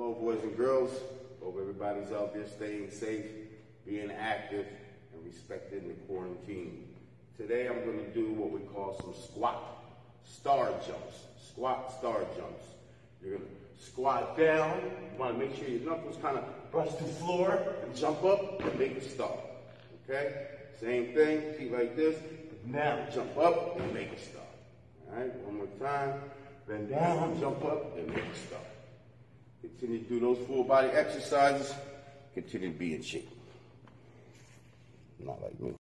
Hello, boys and girls. Hope everybody's out there staying safe, being active, and respecting the quarantine. Today I'm going to do what we call some squat star jumps. Squat star jumps. You're going to squat down. You want to make sure your knuckles kind of brush the floor and jump up and make a star. Okay? Same thing, feet like this. But now jump up and make a star. All right? One more time. Bend down, jump up, and make a star. Continue to do those full body exercises. Continue to be in shape. Not like me.